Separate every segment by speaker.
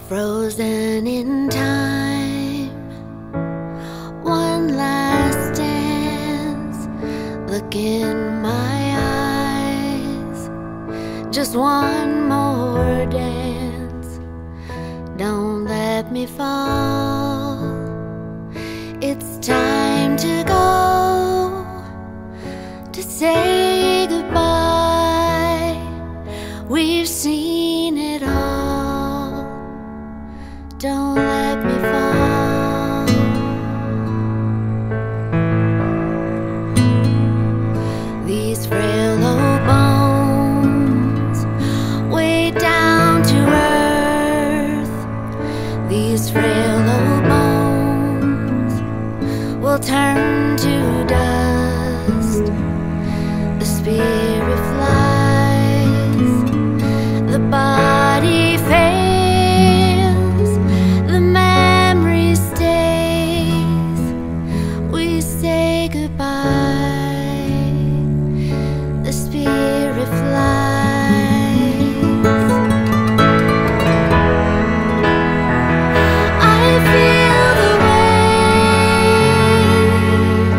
Speaker 1: frozen in time. One last dance, look in my eyes. Just one more dance, don't let me fall. It's time to go, to say goodbye. We've seen it all, don't let me fall. These frail old bones way down to earth. These frail old bones will turn to dust. The spirit flies, the body fails, the memory stays. We say goodbye, the spirit flies. I feel the weight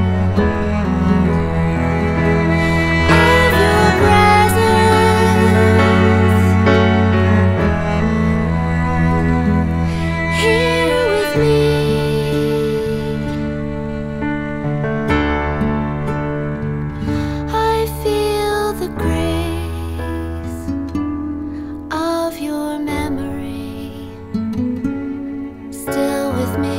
Speaker 1: of your presence here with me. I feel the grace of your memory still with me.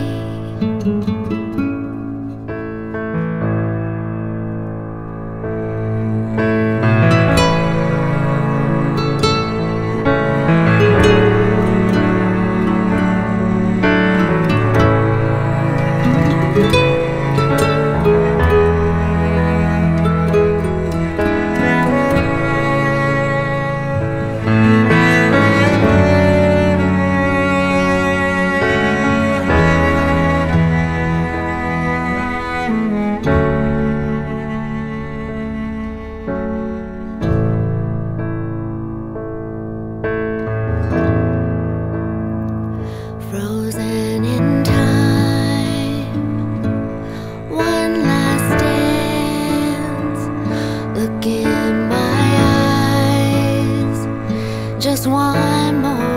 Speaker 1: Frozen in time, one last dance, look in my eyes. Just one more